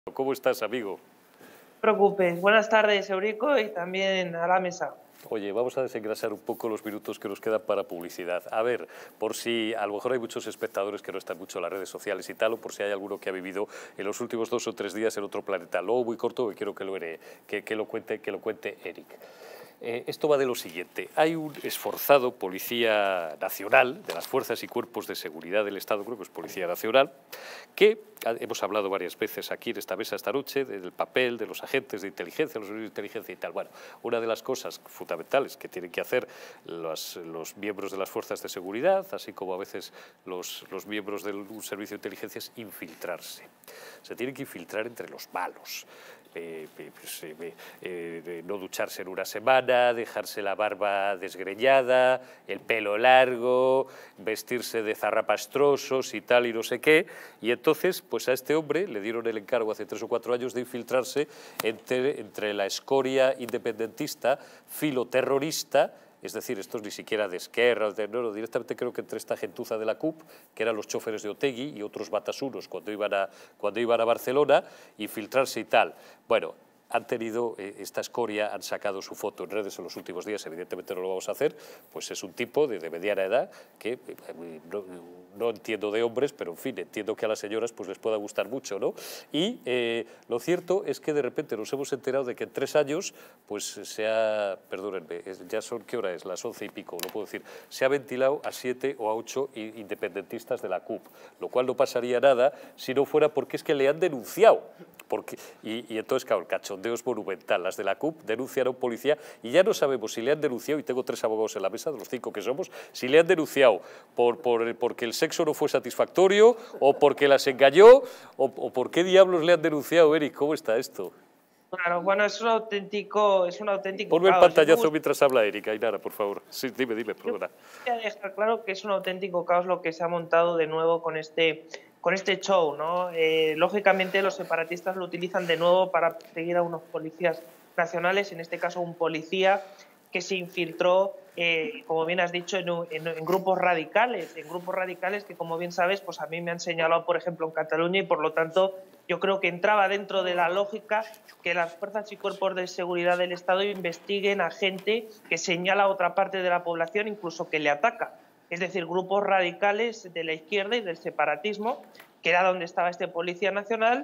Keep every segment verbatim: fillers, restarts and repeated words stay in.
¿Cómo estás, amigo? No te preocupes. Buenas tardes, Eurico, y también a la mesa. Oye, vamos a desengrasar un poco los minutos que nos quedan para publicidad. A ver, por si a lo mejor hay muchos espectadores que no están mucho en las redes sociales y tal, o por si hay alguno que ha vivido en los últimos dos o tres días en otro planeta. Luego, muy corto, que quiero que lo, que, que lo, cuente, que lo cuente Eric. Eh, esto va de lo siguiente. Hay un esforzado policía nacional de las fuerzas y cuerpos de seguridad del Estado, creo que es Policía Nacional, que hemos hablado varias veces aquí en esta mesa esta noche del papel de los agentes de inteligencia, los servicios de inteligencia y tal. Bueno, una de las cosas fundamentales que tienen que hacer los, los miembros de las fuerzas de seguridad, así como a veces los, los miembros de un servicio de inteligencia, es infiltrarse. Se tienen que infiltrar entre los malos. Eh, pues, eh, eh, no ducharse en una semana, dejarse la barba desgreñada, el pelo largo, vestirse de zarrapastrosos y tal y no sé qué. Y entonces, pues a este hombre le dieron el encargo hace tres o cuatro años de infiltrarse entre, entre la escoria independentista, filoterrorista. Es decir, estos ni siquiera de Esquerra, de, no, no, directamente creo que entre esta gentuza de la C U P, que eran los choferes de Otegi y otros batasunos cuando iban a, cuando iban a Barcelona, infiltrarse y tal. Bueno, han tenido eh, esta escoria, han sacado su foto en redes en los últimos días, evidentemente no lo vamos a hacer, pues es un tipo de, de mediana edad que eh, no, no entiendo de hombres, pero en fin, entiendo que a las señoras pues les pueda gustar mucho, ¿no? Y eh, lo cierto es que de repente nos hemos enterado de que en tres años, pues se ha, perdónenme, ya son, ¿qué hora es? Las once y pico, lo puedo decir, se ha ventilado a siete o a ocho independentistas de la C U P, lo cual no pasaría nada si no fuera porque es que le han denunciado. Porque, y, y entonces, claro, el cachondeo es monumental. Las de la C U P denuncian a un policía y ya no sabemos si le han denunciado, y tengo tres abogados en la mesa, de los cinco que somos, si le han denunciado por, por, porque el sexo no fue satisfactorio, o porque las engañó, o, o por qué diablos le han denunciado, Eric. ¿Cómo está esto? Claro, bueno, es un auténtico, es un auténtico Ponme el caos. pantallazo mientras habla Eric, Ainara, por favor. Sí, dime, dime, perdona. Yo quería dejar claro que es un auténtico caos lo que se ha montado de nuevo con este, con este show, ¿no? Eh, lógicamente los separatistas lo utilizan de nuevo para perseguir a unos policías nacionales, en este caso un policía que se infiltró, eh, como bien has dicho, en, en, en grupos radicales, en grupos radicales que, como bien sabes, pues a mí me han señalado, por ejemplo, en Cataluña, y por lo tanto yo creo que entraba dentro de la lógica que las fuerzas y cuerpos de seguridad del Estado investiguen a gente que señala a otra parte de la población, incluso que le ataca. Es decir, grupos radicales de la izquierda y del separatismo, que era donde estaba este policía nacional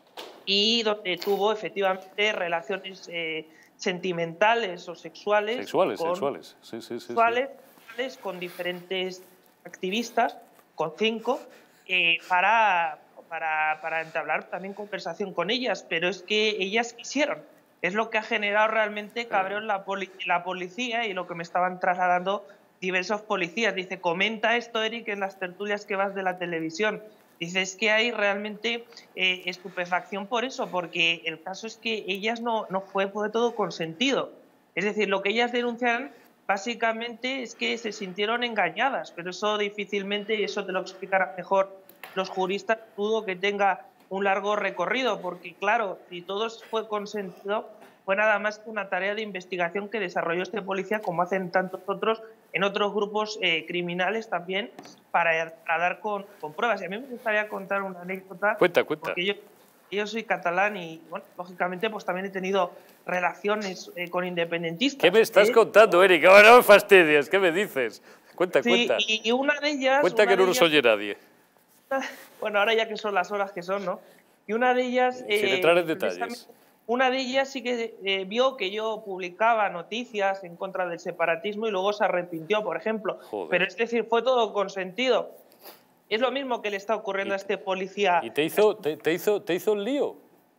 y donde tuvo efectivamente relaciones eh, sentimentales o sexuales, sexuales, con, sexuales. Sí, sí, sí, sexuales sí. con diferentes activistas, con cinco, eh, para, para, para entablar también conversación con ellas, pero es que ellas quisieron. Es lo que ha generado realmente cabreo en la, poli la policía y lo que me estaban trasladando diversos policías. Dice, comenta esto, Eric, en las tertulias que vas de la televisión. Dice, es que hay realmente eh, estupefacción por eso, porque el caso es que ellas no, no fue, fue todo consentido. Es decir, lo que ellas denuncian básicamente es que se sintieron engañadas, pero eso difícilmente, y eso te lo explicarán mejor los juristas, dudo que tenga un largo recorrido, porque claro, si todo fue consentido, fue nada más que una tarea de investigación que desarrolló este policía, como hacen tantos otros en otros grupos eh, criminales también, para, para dar con, con pruebas. Y a mí me gustaría contar una anécdota. Cuenta, cuenta. Porque yo, yo soy catalán y, bueno, lógicamente, pues también he tenido relaciones eh, con independentistas. ¿Qué me estás ¿eh? contando, Eric? Oh, no me fastidies, ¿qué me dices? Cuenta, sí, cuenta. Y, y una de ellas... Cuenta una que no de nos ellas, oye nadie. Bueno, ahora ya que son las horas que son, ¿no? Y una de ellas... Eh, Sin eh, entrar en detalles. Una de ellas sí que eh, vio que yo publicaba noticias en contra del separatismo y luego se arrepintió, por ejemplo. Joder. Pero es decir, fue todo consentido. Es lo mismo que le está ocurriendo y, a este policía. ¿Y te hizo, te, te hizo, te hizo el lío?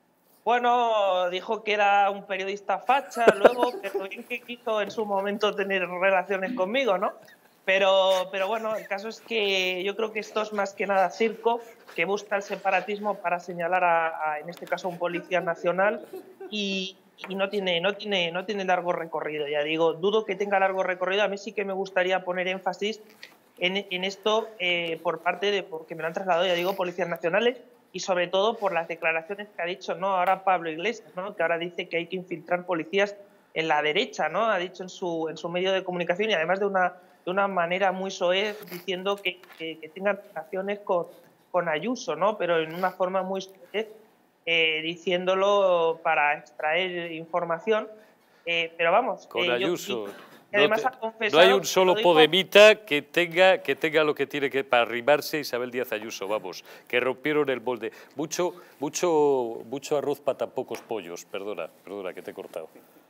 Bueno, dijo que era un periodista facha luego, pero bien que quiso en su momento tener relaciones conmigo, ¿no? Pero, pero bueno, el caso es que yo creo que esto es más que nada circo, que busca el separatismo para señalar, a, a en este caso, a un policía nacional y, y no, tiene, no, tiene, no tiene largo recorrido. Ya digo, dudo que tenga largo recorrido. A mí sí que me gustaría poner énfasis en, en esto eh, por parte de, porque me lo han trasladado, ya digo, policías nacionales, y sobre todo por las declaraciones que ha dicho, ¿no?, ahora Pablo Iglesias, ¿no?, que ahora dice que hay que infiltrar policías en la derecha, ¿no?, ha dicho en su, en su medio de comunicación, y además de una, de una manera muy soez, diciendo que, que, que tengan relaciones con, con Ayuso, ¿no?, pero en una forma muy soez, eh, diciéndolo para extraer información. Eh, pero vamos, con eh, Ayuso. yo, No, además te, ha confesado, no hay un solo lo dijo, podemita que tenga, que tenga lo que tiene que para arrimarse Isabel Díaz Ayuso, vamos, que rompieron el molde. Mucho, mucho, mucho arroz para tan pocos pollos, perdona, perdona que te he cortado.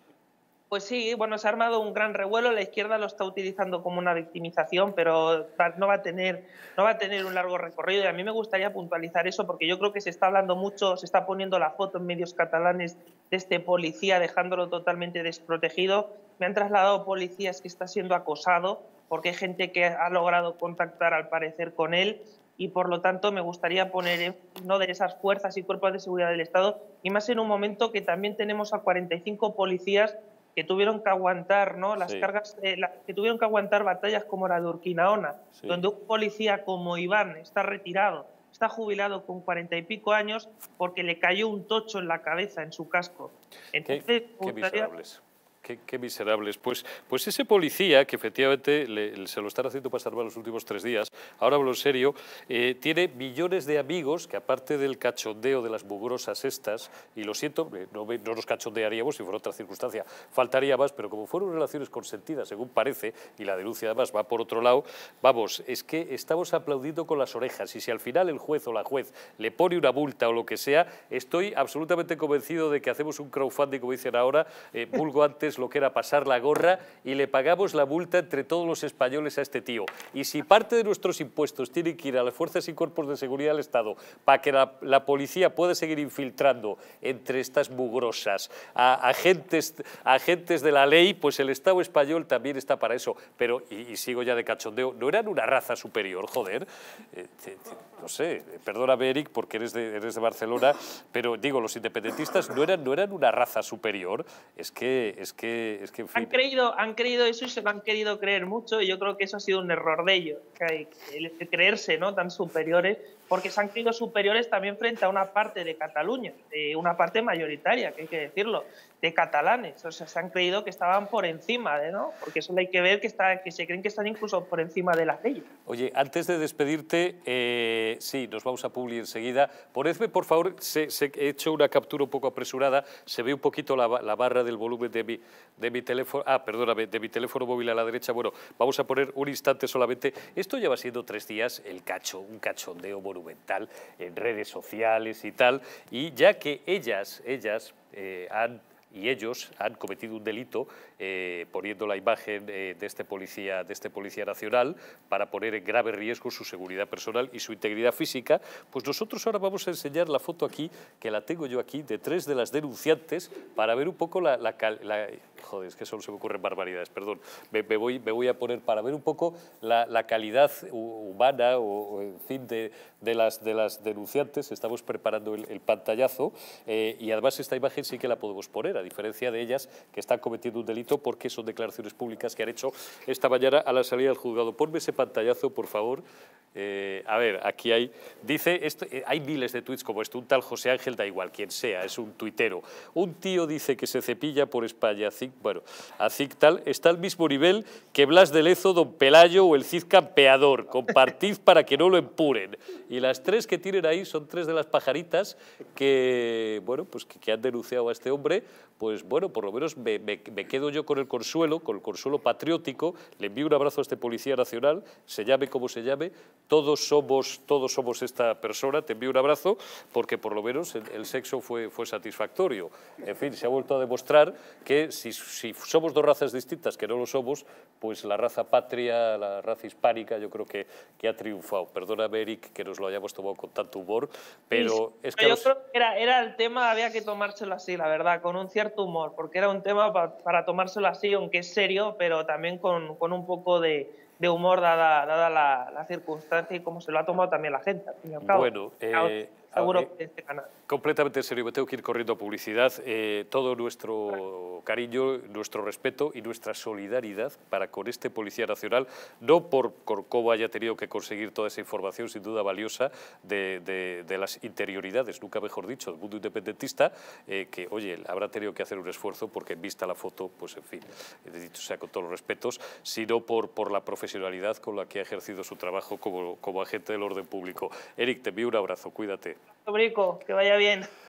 Pues sí, bueno, se ha armado un gran revuelo, la izquierda lo está utilizando como una victimización, pero no va a tener, no va a tener un largo recorrido, y a mí me gustaría puntualizar eso porque yo creo que se está hablando mucho, se está poniendo la foto en medios catalanes de este policía dejándolo totalmente desprotegido. Me han trasladado policías que está siendo acosado porque hay gente que ha logrado contactar al parecer con él, y por lo tanto me gustaría poner en uno de esas fuerzas y cuerpos de seguridad del Estado, y más en un momento que también tenemos a cuarenta y cinco policías que tuvieron que aguantar, ¿no?, las Sí. cargas, eh, la, que tuvieron que aguantar batallas como la de Urquinaona, sí, donde un policía como Iván está retirado, está jubilado con cuarenta y pico años porque le cayó un tocho en la cabeza, en su casco. Entonces, qué, qué miserables. Qué, qué miserables. Pues, pues ese policía, que efectivamente le, se lo están haciendo pasar mal los últimos tres días, ahora hablo en serio, eh, tiene millones de amigos que, aparte del cachondeo de las mugrosas estas, y lo siento, no, no nos cachondearíamos si fuera otra circunstancia, faltaría más, pero como fueron relaciones consentidas, según parece, y la denuncia además va por otro lado, vamos, es que estamos aplaudiendo con las orejas, y si al final el juez o la juez le pone una multa o lo que sea, estoy absolutamente convencido de que hacemos un crowdfunding, como dicen ahora, eh, vulgo antes lo que era pasar la gorra, y le pagamos la multa entre todos los españoles a este tío. Y si parte de nuestros impuestos tiene que ir a las fuerzas y cuerpos de seguridad del Estado para que la, la policía pueda seguir infiltrando entre estas mugrosas a agentes, a agentes de la ley, pues el Estado español también está para eso. Pero, y, y sigo ya de cachondeo, ¿no eran una raza superior, joder? Eh, te, te, no sé, perdóname, Eric, porque eres de, eres de Barcelona, pero digo, los independentistas no eran, no eran una raza superior. Es que, es que Es que, en fin. han, creído, han creído eso y se lo han querido creer mucho, y yo creo que eso ha sido un error de ellos, que hay, el creerse, ¿no?, tan superiores, porque se han creído superiores también frente a una parte de Cataluña, de una parte mayoritaria, que hay que decirlo, de catalanes. O sea, se han creído que estaban por encima, de, ¿no? Porque eso hay que ver, que, está, que se creen que están incluso por encima de las leyes. Oye, antes de despedirte, eh, sí, nos vamos a Publi enseguida. Ponedme, por favor, se, se, he hecho una captura un poco apresurada, se ve un poquito la, la barra del volumen de mi, de mi teléfono, ah, perdóname, de mi teléfono móvil a la derecha. Bueno, vamos a poner un instante solamente. Esto lleva siendo tres días el cacho, un cachondeo monumental en redes sociales y tal, y ya que ellas, ellas eh, han y ellos han cometido un delito eh, poniendo la imagen eh, de, este policía, de este policía nacional para poner en grave riesgo su seguridad personal y su integridad física, pues nosotros ahora vamos a enseñar la foto aquí, que la tengo yo aquí, de tres de las denunciantes para ver un poco la... la, la joder, es que solo se me ocurren barbaridades, perdón, me, me, voy, me voy a poner para ver un poco la, la calidad humana o, o en fin, de, de, las, de las denunciantes. Estamos preparando el, el pantallazo eh, y además esta imagen sí que la podemos poner, a diferencia de ellas que están cometiendo un delito porque son declaraciones públicas que han hecho esta mañana a la salida del juzgado. Ponme ese pantallazo, por favor. Eh, a ver, aquí hay, dice, esto, eh, hay miles de tuits como esto, un tal José Ángel, da igual, quien sea, es un tuitero. Un tío dice que se cepilla por España, Cic, bueno, a Cic tal, está al mismo nivel que Blas de Lezo, Don Pelayo o el Cid Campeador, compartid para que no lo empuren. Y las tres que tienen ahí son tres de las pajaritas que, bueno, pues que, que han denunciado a este hombre. Pues bueno, por lo menos me, me, me quedo yo con el consuelo, con el consuelo patriótico. Le envío un abrazo a este Policía Nacional, se llame como se llame, todos somos, todos somos esta persona, te envío un abrazo, porque por lo menos el, el sexo fue, fue satisfactorio. En fin, se ha vuelto a demostrar que si, si somos dos razas distintas, que no lo somos, pues la raza patria, la raza hispánica, yo creo que, que ha triunfado. Perdóname, Eric, que nos lo hayamos tomado con tanto humor, pero sí, es que... Yo los... creo que era, era el tema, había que tomárselo así, la verdad, con un cierto humor, porque era un tema pa, para tomárselo así, aunque es serio, pero también con, con un poco de, de humor, dada, dada la, la circunstancia y cómo se lo ha tomado también la gente, al fin y al cabo. Bueno, eh, seguro eh, que este canal. Completamente en serio, me tengo que ir corriendo a publicidad. Eh, todo nuestro cariño, nuestro respeto y nuestra solidaridad para con este Policía Nacional, no por, por cómo haya tenido que conseguir toda esa información sin duda valiosa de, de, de las interioridades, nunca mejor dicho, del mundo independentista, eh, que, oye, habrá tenido que hacer un esfuerzo porque en vista la foto, pues en fin, he dicho sea con todos los respetos, sino por, por la profesionalidad con la que ha ejercido su trabajo como, como agente del orden público. Eric, te envío un abrazo, cuídate. Brico, que vaya bien.